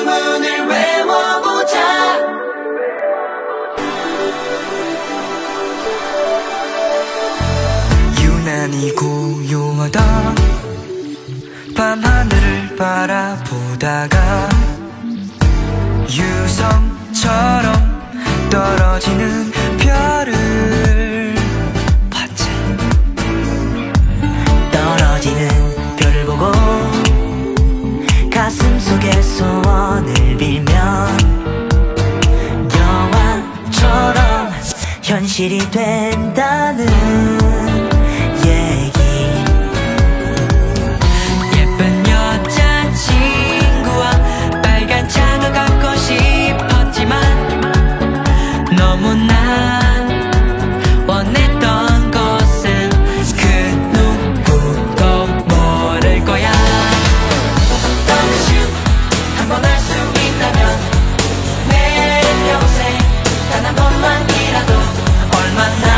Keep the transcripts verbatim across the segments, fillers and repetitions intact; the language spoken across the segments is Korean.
주문을 외워보자. 유난히 고요하다 밤하늘을 바라보다가 유성처럼 떨어지는 별을 봤지. 떨어지는 별을 보고 가슴 속에 소원을 빌면 영화처럼 현실이 된다는 얘기. 예쁜 여자친구와 빨간 차도 갖고 싶었지만 너무나 원했던 것은 그 누구도 모를 거야. 덩슛 한번 할 수 있다면 내 평생 단 한 번만이라도 얼마나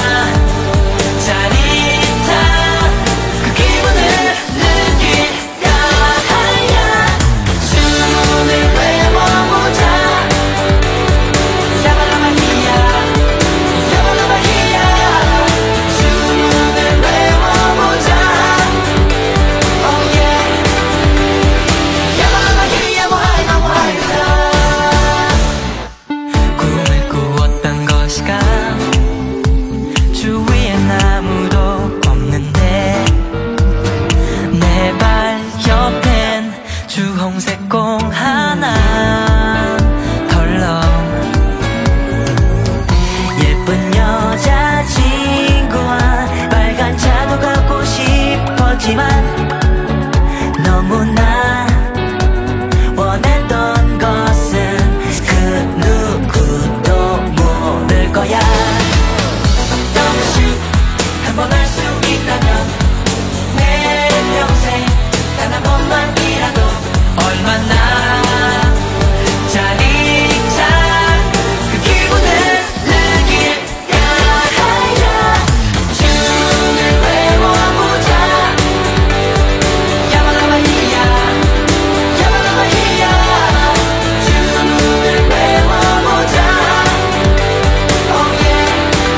짜릿한 그 기분을 느낄까. 하야 주문을 외워보자. 야발라바히야 야발라바히야 주문을 외워보자. Oh yeah 야발라바히야 뭐하이나 뭐하이나. 꿈을 꾸었던 것이가 주위엔 아무도 없는데 내 발 옆엔 주홍색 공 하나 덜렁. 예쁜 여자친구와 빨간 차도 갖고 싶었지만 너무나 원했던 것은 그 누구도 모를 거야. 덩슛 한번 할 수 있다면 내 평생 단 한 번만이라도 얼마나 짜릿한 그 기분을 느낄까. 하야 주문을 외워보자. 야발라바히야 야발라바히야 주문을 외워보자. Oh yeah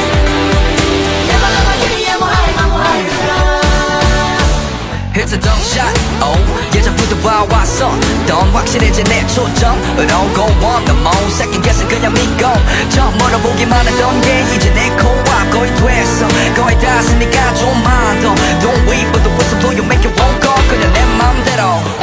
야발라바히야 뭐하이마 뭐하이마. It's a dumb shot, oh 예전부터 봐왔어 넌 확실해진 내 초점으로 go on the moon second guessing 그냥 믿고 처음으로 보기만 했던 게 이제 내 코와 거의 됐어. 거의 다 했으니까 좀만 더 Don't wait for the whistle blow you make it won't go 그냥 내 맘대로